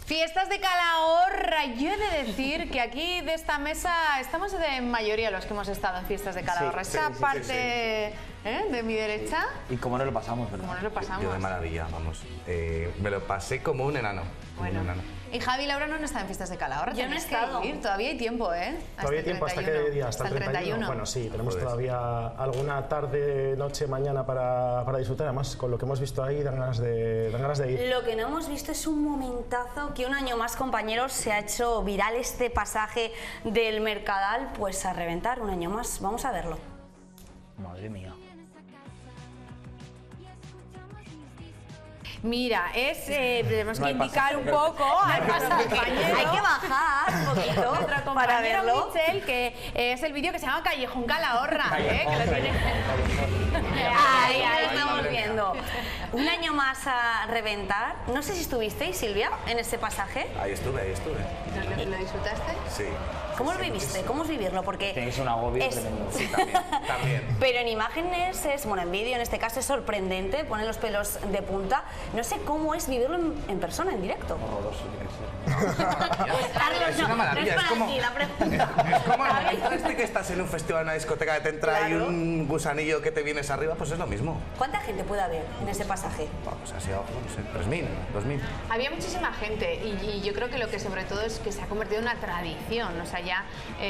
Fiestas de Calahorra. Yo he de decir que aquí de esta mesa estamos de mayoría los que hemos estado en Fiestas de Calahorra. Sí, Esa parte de mi derecha. Y cómo nos lo pasamos, ¿verdad? ¿Cómo nos lo pasamos? Yo de maravilla, vamos. Me lo pasé como un enano. Bueno. Un enano. Y Javi y Laura no están en Fiestas de Calahorra. Yo no he estado. Todavía hay tiempo, ¿eh? Todavía hay tiempo, ¿hasta qué día? Hasta el 31. Bueno, sí, tenemos Joder. todavía alguna tarde, noche, mañana para disfrutar. Además, con lo que hemos visto ahí, dan ganas de ir. Lo que no hemos visto es un momentazo que un año más, compañeros, se ha hecho viral este pasaje del Mercadal, pues a reventar un año más. Vamos a verlo. Madre mía. Mira, tenemos que indicar un poco a nuestro compañero. Hay que bajar un poquito Nuestro para compañero verlo. Michel, que es el vídeo que se llama Callejón Calahorra, que lo tiene. Ahí lo estamos viendo. Un año más a reventar. No sé si estuvisteis, Silvia, en ese pasaje. Ahí estuve. ¿Lo disfrutaste? Sí. ¿Cómo lo viviste? ¿Cómo es vivirlo? Porque Tenéis un agobio es- tremendo. Sí, también. Pero en imágenes bueno, en vídeo en este caso es sorprendente, pone los pelos de punta. No sé cómo es vivirlo en persona, en directo. Horroroso tiene que ser. Carlos, Es una maravilla, no es es como- para ti la pregunta. Es como el momento este que estás en un festival, en una discoteca, que te entra ahí Claro. un gusanillo que te vienes arriba, pues es lo mismo. ¿Cuánta gente puede haber en ese pasaje? Bueno, pues así abajo, no sé, 3.000, 2.000. Había muchísima gente y yo creo que lo que sobre todo es que se ha convertido en una tradición, o sea, ya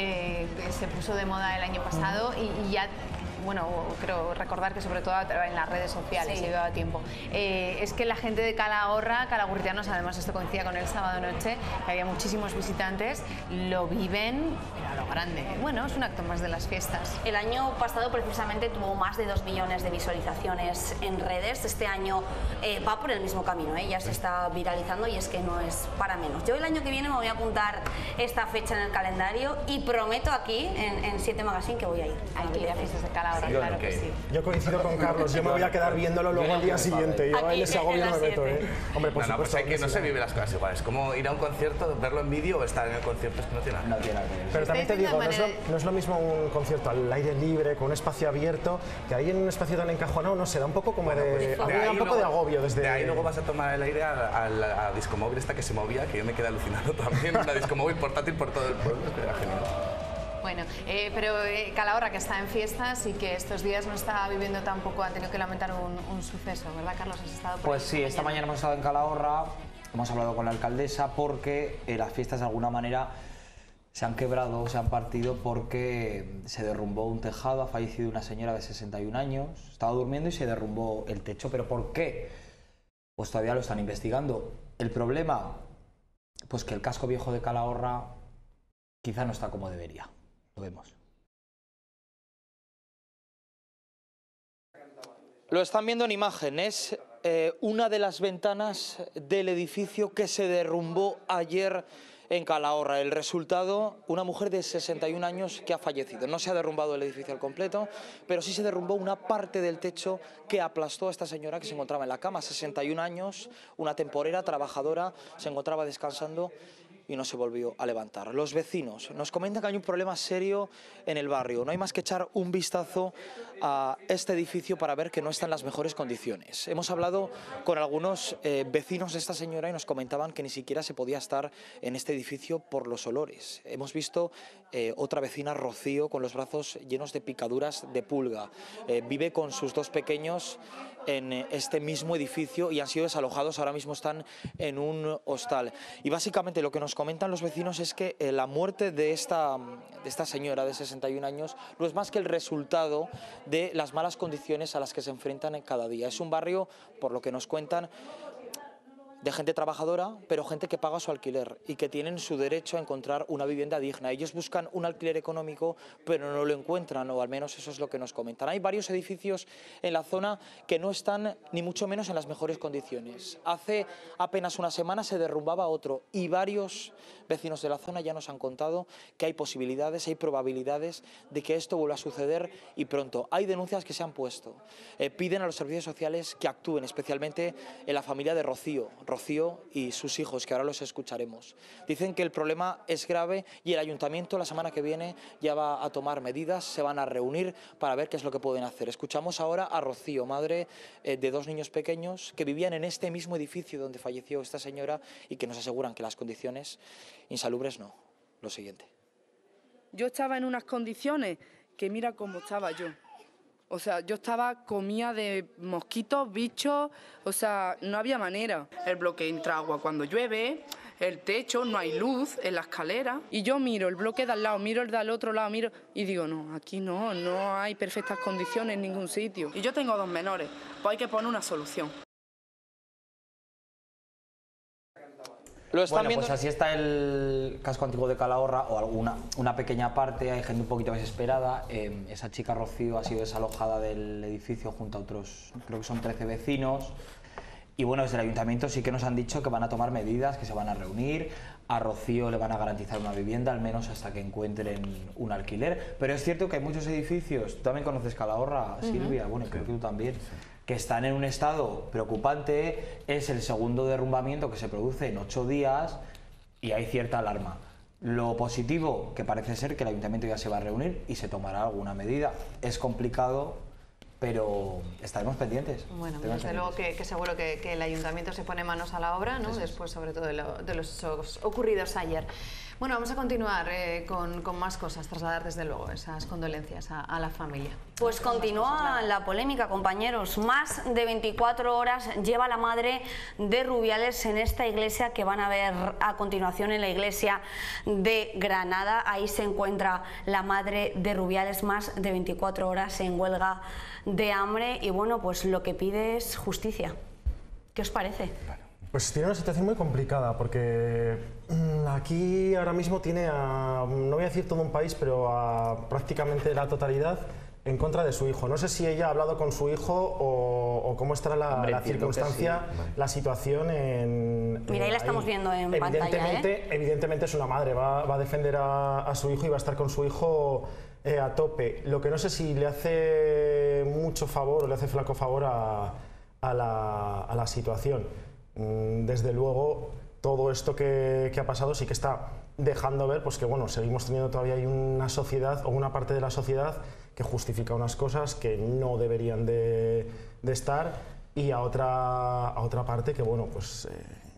se puso de moda el año pasado y ya, bueno, creo recordar que sobre todo en las redes sociales Sí. se llevaba tiempo. Es que la gente de Calahorra, calagurrianos, además esto coincidía con el sábado noche, que había muchísimos visitantes, lo viven a lo grande. Bueno, es un acto más de las fiestas. El año pasado precisamente tuvo más de 2 millones de visualizaciones en redes. Este año va por el mismo camino, ya se está viralizando y es que no es para menos. Yo el año que viene me voy a apuntar esta fecha en el calendario y prometo aquí en 7 Magazine que voy a ir. Hay que ir a Fiestas de Calahorra, Sí, claro ok. que sí. Yo coincido con Carlos, yo me voy a quedar viéndolo luego al día siguiente. Yo Aquí, en ese agobio en no me las meto, 7. Hombre, por No, pues supuesto. hay que no se sí. vive las cosas igual. Es como ir a un concierto, verlo en vídeo o estar en el concierto, es que no tiene nada. No tiene nada que ver. Pero también te Estáis digo, viendo no es lo mismo un concierto al aire libre, con un espacio abierto, que ahí en un espacio tan encajonado, no sé, da un poco como Bueno, pues, a mí me da un poco de agobio desde... De ahí luego vas a tomar el aire a la discomóvil esta que se movía, que yo me quedé alucinado también. Una discomóvil portátil por todo el pueblo, que era genial. Bueno, pero Calahorra, que está en fiestas y que estos días no está viviendo tampoco, ha tenido que lamentar un suceso, ¿verdad, Carlos? ¿Has estado por Pues ahí sí, esta mañana hemos estado en Calahorra, hemos hablado con la alcaldesa porque las fiestas de alguna manera se han quebrado, se han partido porque se derrumbó un tejado, ha fallecido una señora de 61 años, estaba durmiendo y se derrumbó el techo. ¿Pero por qué? Pues todavía lo están investigando. El problema, pues que el casco viejo de Calahorra quizá no está como debería. Lo vemos. Lo están viendo en imágenes, una de las ventanas del edificio que se derrumbó ayer en Calahorra. El resultado, una mujer de 61 años que ha fallecido. No se ha derrumbado el edificio al completo, pero sí se derrumbó una parte del techo que aplastó a esta señora que se encontraba en la cama. 61 años, una temporera, trabajadora, se encontraba descansando y no se volvió a levantar. Los vecinos nos comentan que hay un problema serio en el barrio. No hay más que echar un vistazo a este edificio para ver que no está en las mejores condiciones. Hemos hablado con algunos vecinos de esta señora y nos comentaban que ni siquiera se podía estar en este edificio por los olores. Hemos visto otra vecina, Rocío, con los brazos llenos de picaduras de pulga. Vive con sus 2 pequeños en este mismo edificio y han sido desalojados, ahora mismo están en un hostal. Y básicamente lo que nos comentan los vecinos es que la muerte de esta señora de 61 años no es más que el resultado de las malas condiciones a las que se enfrentan en cada día. Es un barrio, por lo que nos cuentan, de gente trabajadora, pero gente que paga su alquiler y que tienen su derecho a encontrar una vivienda digna. Ellos buscan un alquiler económico, pero no lo encuentran, o al menos eso es lo que nos comentan. Hay varios edificios en la zona que no están ni mucho menos en las mejores condiciones. Hace apenas una semana se derrumbaba otro y varios vecinos de la zona ya nos han contado que hay posibilidades, hay probabilidades de que esto vuelva a suceder y pronto. Hay denuncias que se han puesto. Piden a los servicios sociales que actúen, especialmente en la familia de Rocío. Rocío y sus hijos, que ahora los escucharemos. Dicen que el problema es grave y el ayuntamiento la semana que viene ya va a tomar medidas, se van a reunir para ver qué es lo que pueden hacer. Escuchamos ahora a Rocío, madre de 2 niños pequeños que vivían en este mismo edificio donde falleció esta señora y que nos aseguran que las condiciones insalubres no. Lo siguiente. Yo estaba en unas condiciones que mira cómo estaba yo. O sea, yo comía de mosquitos, bichos, o sea, no había manera. El bloque entra agua cuando llueve, el techo, no hay luz en la escalera. Y yo miro el bloque de al lado, miro el del otro lado, miro y digo, no, aquí no hay perfectas condiciones en ningún sitio. Y yo tengo 2 menores, pues hay que poner una solución. Bueno, pues así está el casco antiguo de Calahorra, o una pequeña parte, hay gente un poquito desesperada. Esa chica Rocío ha sido desalojada del edificio junto a otros, creo que son 13 vecinos. Y bueno, desde el ayuntamiento sí que nos han dicho que van a tomar medidas, que se van a reunir. A Rocío le van a garantizar una vivienda, al menos hasta que encuentren un alquiler. Pero es cierto que hay muchos edificios, tú también conoces Calahorra, Silvia, bueno, creo que tú también, que están en un estado preocupante. Es el segundo derrumbamiento que se produce en 8 días y hay cierta alarma. Lo positivo, que parece ser que el ayuntamiento ya se va a reunir y se tomará alguna medida. Es complicado, pero estaremos pendientes. Bueno, desde luego que seguro que el ayuntamiento se pone manos a la obra, ¿no? Después, sobre todo, de los hechos ocurridos ayer. Bueno, vamos a continuar con más cosas, trasladar desde luego esas condolencias a la familia. Pues continúa la polémica, compañeros. Más de 24 horas lleva la madre de Rubiales en esta iglesia que van a ver a continuación en la iglesia de Granada. Ahí se encuentra la madre de Rubiales, más de 24 horas en huelga de hambre y bueno, pues lo que pide es justicia. ¿Qué os parece? Pues tiene una situación muy complicada porque aquí ahora mismo tiene a, no voy a decir todo un país, pero a prácticamente la totalidad en contra de su hijo. No sé si ella ha hablado con su hijo o cómo estará la circunstancia, sí, la situación en... Mira, ahí la estamos viendo en pantalla, Evidentemente es una madre, va a defender a su hijo y va a estar con su hijo a tope. Lo que no sé si le hace mucho favor o le hace flaco favor a la situación. Desde luego, todo esto que ha pasado sí que está dejando ver pues que bueno, seguimos teniendo todavía hay una sociedad o una parte de la sociedad que justifica unas cosas que no deberían de estar y a otra parte que bueno, pues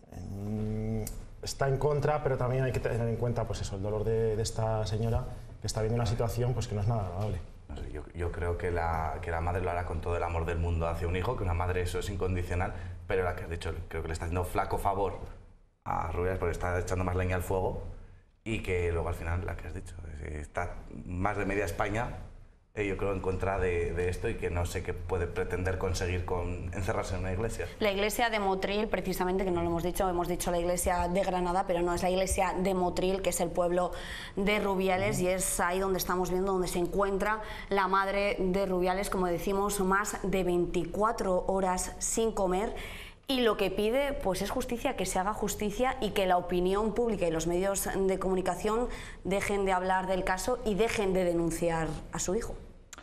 está en contra, pero también hay que tener en cuenta pues eso, el dolor de esta señora que está viendo una situación pues que no es nada agradable. No sé, yo creo que la madre lo hará con todo el amor del mundo hacia un hijo, que una madre eso es incondicional, pero la que de hecho creo que le está haciendo flaco favor a Rubiales porque está echando más leña al fuego y que luego al final, la que has dicho, está más de media España, yo creo, en contra de esto y que no sé qué puede pretender conseguir con encerrarse en una iglesia. La iglesia de Motril, precisamente, que no lo hemos dicho la iglesia de Granada, pero no, es la iglesia de Motril, que es el pueblo de Rubiales, y es ahí donde estamos viendo, donde se encuentra la madre de Rubiales, como decimos, más de 24 horas sin comer. Y lo que pide pues es justicia, que se haga justicia y que la opinión pública y los medios de comunicación dejen de hablar del caso y dejen de denunciar a su hijo.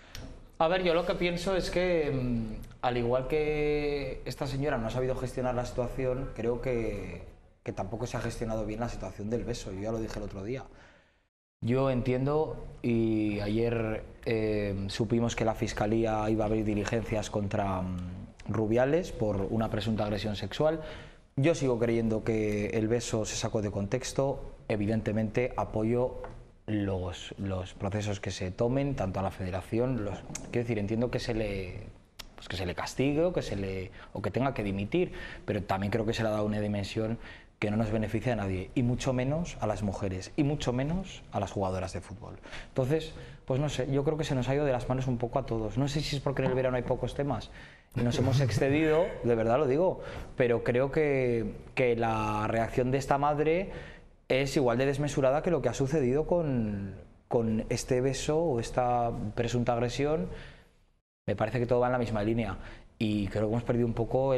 A ver, yo lo que pienso es que, al igual que esta señora no ha sabido gestionar la situación, creo que tampoco se ha gestionado bien la situación del beso. Yo ya lo dije el otro día. Yo entiendo, y ayer supimos que la Fiscalía iba a abrir diligencias contra Rubiales por una presunta agresión sexual. Yo sigo creyendo que el beso se sacó de contexto. Evidentemente apoyo los procesos que se tomen, tanto a la Federación, quiero decir, entiendo que se le castigue o que tenga que dimitir, pero también creo que se le ha dado una dimensión que no nos beneficia a nadie, y mucho menos a las mujeres, y mucho menos a las jugadoras de fútbol. Entonces, pues no sé, yo creo que se nos ha ido de las manos un poco a todos. No sé si es porque en el verano hay pocos temas y nos hemos excedido, de verdad lo digo, pero creo que la reacción de esta madre es igual de desmesurada que lo que ha sucedido con este beso o esta presunta agresión. Me parece que todo va en la misma línea y creo que hemos perdido un poco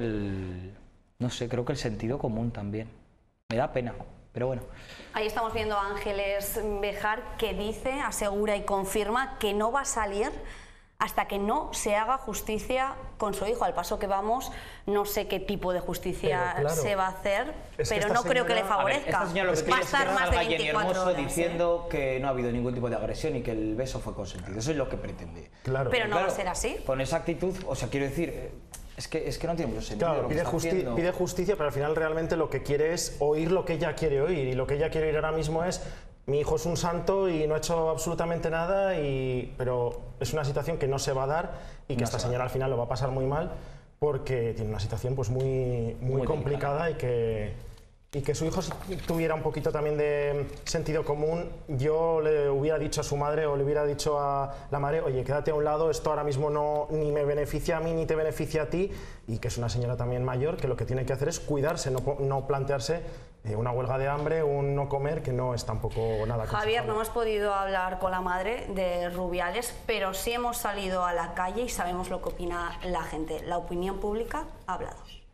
no sé, creo que el sentido común también. Me da pena, pero bueno. Ahí estamos viendo a Ángeles Bejar, que dice, asegura y confirma que no va a salir hasta que no se haga justicia con su hijo. Al paso que vamos, no sé qué tipo de justicia se va a hacer, pero no creo que le favorezca. Esta señora lo que va a quiere es que estar más de salga Jenny 24 Hermoso horas. diciendo que no ha habido ningún tipo de agresión y que el beso fue consentido. Eso es lo que pretende. Claro. Pero no va a ser así. Con esa actitud, o sea, quiero decir, es que no tiene mucho sentido. Claro, lo que está haciendo. pide justicia, pero al final realmente lo que quiere es oír lo que ella quiere oír. Y lo que ella quiere oír ahora mismo es: mi hijo es un santo y no ha hecho absolutamente nada, pero es una situación que no se va a dar y que esta señora al final lo va a pasar muy mal porque tiene una situación pues muy complicada y que su hijo, si tuviera un poquito también de sentido común, yo le hubiera dicho a su madre o le hubiera dicho a la madre: oye, quédate a un lado, esto ahora mismo ni me beneficia a mí ni te beneficia a ti, y que es una señora también mayor que lo que tiene que hacer es cuidarse, no plantearse una huelga de hambre, un no comer, que no es tampoco nada aconsejable. Javier, no hemos podido hablar con la madre de Rubiales, pero sí hemos salido a la calle y sabemos lo que opina la gente. La opinión pública ha hablado.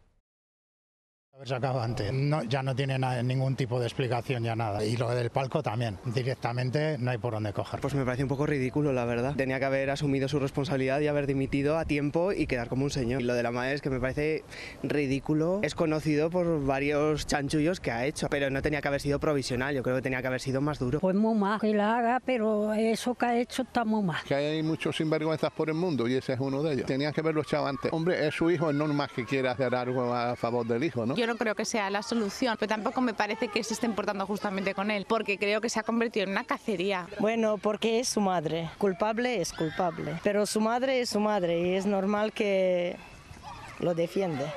Haber sacado antes. No, ya no tiene ningún tipo de explicación, ya nada. Y lo del palco también. Directamente no hay por dónde coger. Pues me parece un poco ridículo, la verdad. Tenía que haber asumido su responsabilidad y haber dimitido a tiempo y quedar como un señor. Y lo de la madre es que me parece ridículo. Es conocido por varios chanchullos que ha hecho, pero no tenía que haber sido provisional. Yo creo que tenía que haber sido más duro. Pues muy mal que la haga, pero eso que ha hecho está muy mal. Que hay muchos sinvergüenzas por el mundo y ese es uno de ellos. Tenía que haberlo echado antes. Hombre, es su hijo, es normal que quiera hacer algo a favor del hijo, ¿no? Yo no creo que sea la solución, pero tampoco me parece que se estén portando justamente con él, porque creo que se ha convertido en una cacería. Bueno, porque es su madre. Culpable es culpable, pero su madre es su madre y es normal que lo defiende.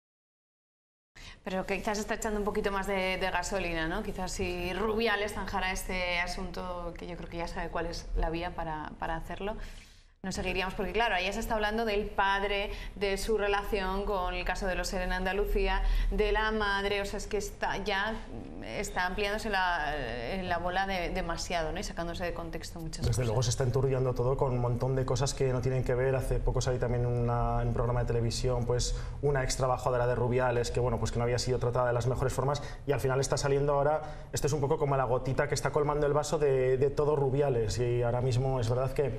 Pero que quizás está echando un poquito más de gasolina, ¿no? Quizás si Rubiales zanjara este asunto, que yo creo que ya sabe cuál es la vía para hacerlo, no seguiríamos, porque claro, ahí se está hablando del padre, de su relación con el caso de los Ere en Andalucía, de la madre, o sea, es que ya está ampliándose la bola demasiado, ¿no? Y sacándose de contexto muchas cosas. Desde luego se está enturbiando todo con un montón de cosas que no tienen que ver. Hace poco salí también en un programa de televisión, pues una ex trabajadora de Rubiales, que bueno, pues que no había sido tratada de las mejores formas, y al final está saliendo ahora, esto es un poco como la gotita que está colmando el vaso de todo Rubiales, y ahora mismo es verdad que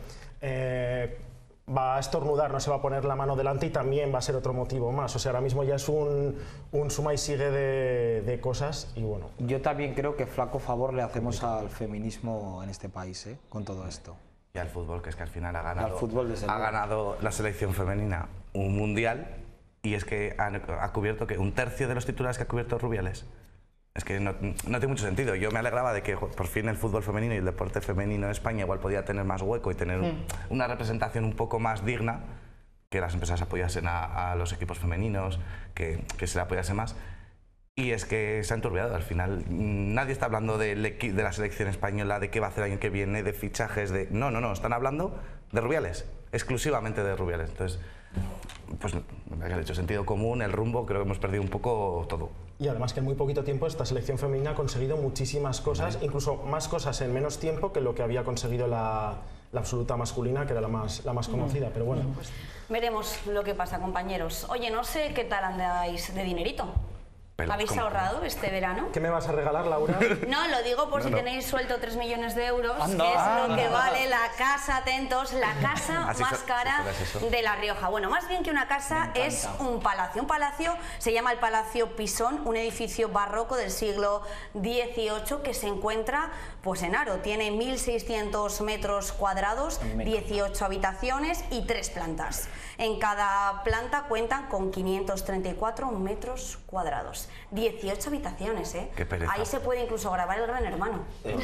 va a estornudar, no se va a poner la mano delante, y también va a ser otro motivo más. O sea, ahora mismo ya es un suma y sigue de cosas, y bueno. Yo también creo que flaco favor le hacemos al feminismo en este país, con todo esto. Y al fútbol, que es que al final ha ganado, ha ganado la selección femenina un mundial, y es que ha cubierto que un tercio de los titulares que ha cubierto Rubiales. Es que no tiene mucho sentido. Yo me alegraba de que por fin el fútbol femenino y el deporte femenino en España igual podía tener más hueco y tener una representación un poco más digna, que las empresas apoyasen a los equipos femeninos, que se le apoyase más. Y es que se ha enturbiado. Al final nadie está hablando de la selección española, de qué va a hacer el año que viene, de fichajes, de... No, están hablando de Rubiales, exclusivamente de Rubiales. Entonces, pues me ha hecho sentido común, el rumbo, creo que hemos perdido un poco todo. Y además que en muy poquito tiempo esta selección femenina ha conseguido muchísimas cosas, incluso más cosas en menos tiempo que lo que había conseguido la absoluta masculina, que era la más conocida, pero bueno. Veremos lo que pasa, compañeros. Oye, no sé qué tal andáis de dinerito. ¿Habéis ahorrado este verano? ¿Qué me vas a regalar, Laura? No, lo digo por si tenéis suelto 3 millones de euros, que es lo que vale la casa, atentos, la casa más cara de La Rioja. Bueno, más bien que una casa es un palacio. Un palacio se llama el Palacio Pisón, un edificio barroco del siglo XVIII que se encuentra pues en Haro. Tiene 1.600 metros cuadrados, 18 habitaciones y 3 plantas. En cada planta cuentan con 534 metros cuadrados. 18 habitaciones, ¿eh? Qué pereza. Ahí se puede incluso grabar El Gran Hermano.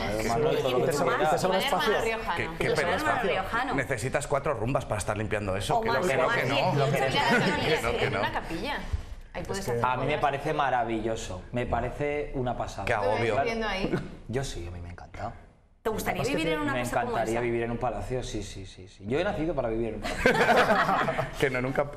¿Qué pereza? Necesitas 4 rumbas para estar limpiando eso. Una capilla. Ahí puedes hacer. A mí me parece maravilloso. Me parece una pasada. Qué agobio. Yo sí, a mí me ha encantado. ¿Te gustaría vivir en una casa como esa? Me encantaría vivir en un palacio, sí. Yo he nacido para vivir en un palacio. Que no, nunca.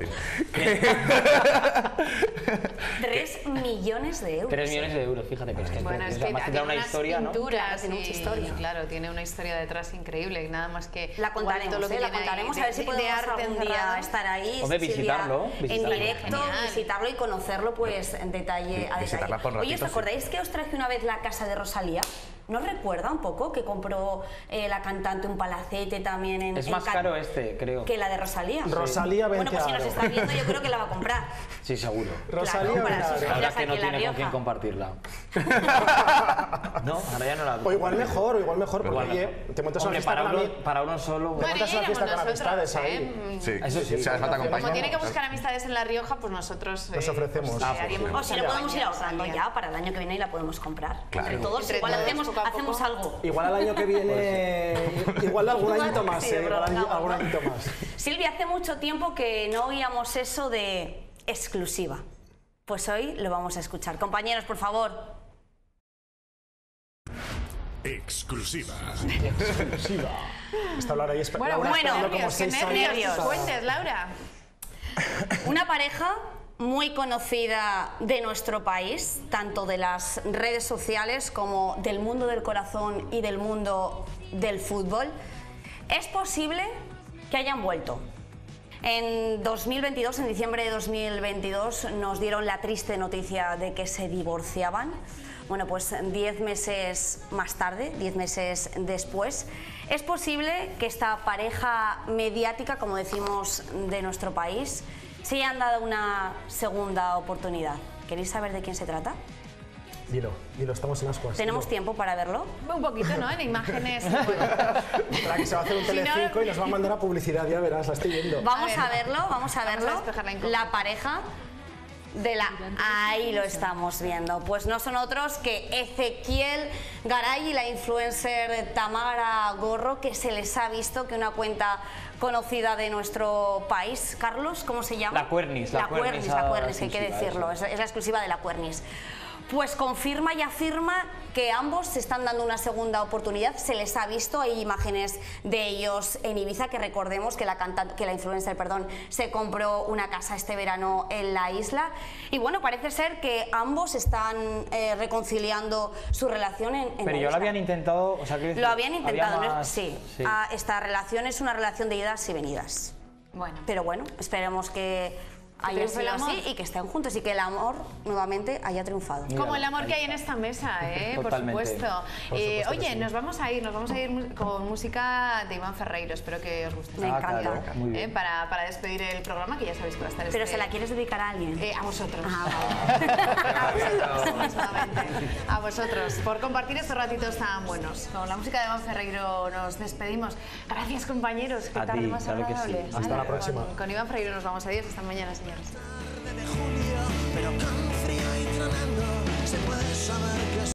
3 millones de euros. 3 millones de euros, fíjate. Pero es que bueno, es que tiene una historia, ¿no? Pinturas, tiene mucha historia. Claro, tiene una historia detrás increíble. Nada más que la contaremos, lo que la contaremos, a ver si podemos algún día estar ahí. Hombre, visitarlo. En directo, visitarlo y conocerlo pues en detalle a detalle. Oye, ¿os acordáis que os traje una vez la casa de Rosalía? ¿No recuerda un poco que compró la cantante un palacete también en... Es más caro creo. Que la de Rosalía. Rosalía 20 Bueno, pues si nos está viendo yo creo que la va a comprar. Sí, seguro. Rosalía Claro, para sus La verdad giras es que no aquí en La tiene con quién Rioja. compartirla. No, ahora ya no la... O igual mejor, porque Igual oye, mejor. te montas Hombre, una fiesta con para uno solo... Te montas una fiesta con amistades ahí. Sí, Eso sí, si hace falta Como compañía. tiene que buscar amistades en La Rioja, pues nosotros Nos ofrecemos. pues, haríamos O si la podemos ir compañía ahorrando también. ya para el año que viene y la podemos comprar. Claro. Entre todos, Entre igual todos, hacemos poco a poco. hacemos algo. Igual al año que viene, igual algún añito más, Sí, igual prolongamos, algún ¿no? añito más. Silvia, hace mucho tiempo que no oíamos eso de exclusiva. Pues hoy lo vamos a escuchar. Compañeros, por favor. Exclusiva. Está Laura ahí Bueno, Laura esperando como nervios, qué 6 años. nervios. Cuentes, Laura. Una pareja muy conocida de nuestro país, tanto de las redes sociales como del mundo del corazón y del mundo del fútbol. Es posible que hayan vuelto. En 2022, en diciembre de 2022, nos dieron la triste noticia de que se divorciaban. Bueno, pues 10 meses más tarde, 10 meses después, es posible que esta pareja mediática, como decimos, de nuestro país, se hayan dado una segunda oportunidad. ¿Queréis saber de quién se trata? Dilo, estamos en ascuas. ¿Tenemos tiempo para verlo? Un poquito, ¿no? En imágenes. Para que se va a hacer un Si no- Telecinco y nos va a mandar a publicidad, ya verás, la estoy viendo. Vamos ver. a verlo, vamos a verlo. despejar la incógnita. La pareja de la... Ahí lo estamos viendo. Pues no son otros que Ezequiel Garay y la influencer Tamara Gorro, que se les ha visto que una cuenta conocida de nuestro país, Carlos, ¿cómo se llama? La Cuernis, La Cuernis, hay que exclusiva, decirlo, eso. es la exclusiva de La Cuernis. Pues confirma y afirma que ambos se están dando una segunda oportunidad. Se les ha visto, hay imágenes de ellos en Ibiza, que recordemos que la influencer, se compró una casa este verano en la isla. Y bueno, parece ser que ambos están reconciliando su relación en Pero la ya isla. lo habían intentado, o sea, quiero decir, Lo habían intentado, había ¿no? más- Sí. sí. Esta relación es una relación de idas y venidas. Bueno. Pero bueno, esperemos que haya triunfe el sido amor. así y que estén juntos y que el amor nuevamente haya triunfado. Como el amor que hay en esta mesa, por Totalmente. supuesto. Por supuesto que Oye, sí. nos vamos a ir con música de Iván Ferreiro. Espero que os guste. Me encanta. Claro, muy bien. Para despedir el programa, que ya sabéis que va a estar Pero ¿se la quieres dedicar a alguien? A vosotros. Ah, A vosotros, por compartir estos ratitos tan buenos. Con la música de Iván Ferreiro nos despedimos. Gracias, compañeros. Qué A tarde ti, más claro que sí. agradable. Hasta Vale, la próxima. Con Iván Ferreiro nos vamos. Adiós. Hasta mañana, señores. Pero con frío y tronando se puede saber que